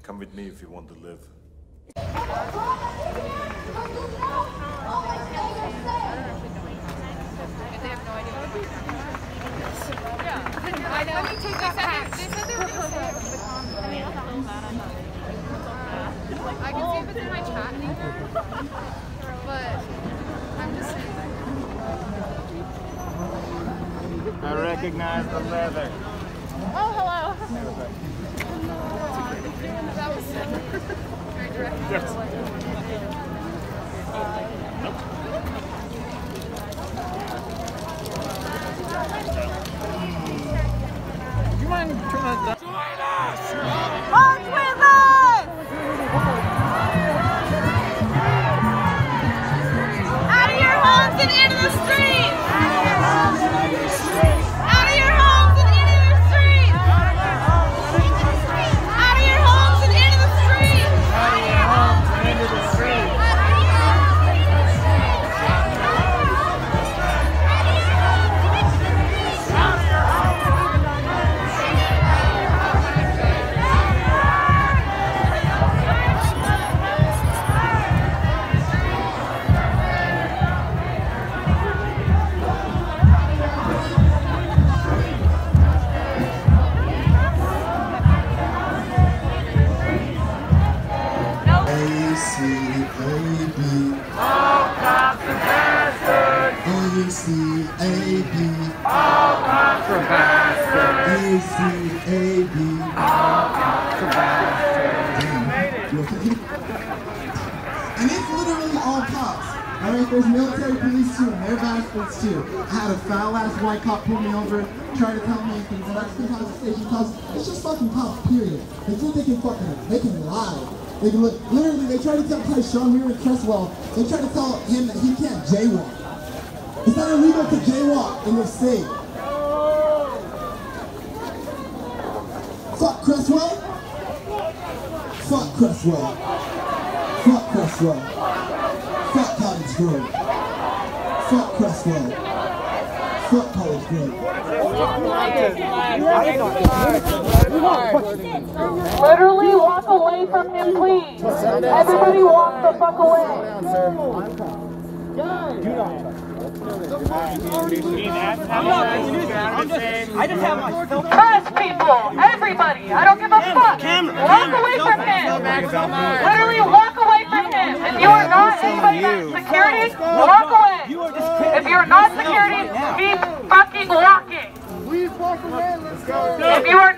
Come with me if you want to live. I know. Let me take that back. They said they were going to say it. I can see if it's in my chat anymore, but I'm just saying. I recognize the leather. Oh, hello. That was very direct. Yes. You mind turning that down? Join us! March with us! Out of your homes and into the streets! Out of your homes and into the streets! Out of your homes and into the streets! Out of your homes and into the streets! Out of your homes and into the streets! Out of your homes and into the streets! A-C-A-B. All cops are bastards. A-C-A-B. All cops are bastards. And it's literally all cops. Alright, there's military police too, and they're bastards too. I had a foul-ass white cop pull me over, try to tell me things, and I just think conversation cops, it's just fucking cops, period. They think they can lie. They can look, literally, they try to tell Tyshawn here in Cresswell, they try to tell him that he can't jaywalk. It's not illegal to jaywalk in this state. Fuck Cresswell. Fuck Cresswell. Fuck Cresswell. Fuck Cottage Grove. Fuck Cresswell. Fuck College Grove. Literally walk away from him, please. Everybody walk the fuck away. Press people, everybody, I don't give a fuck. Walk away from him. Literally walk away from him. If you are not anybody that's security, walk away. If you're not security, keep fucking walking. If you are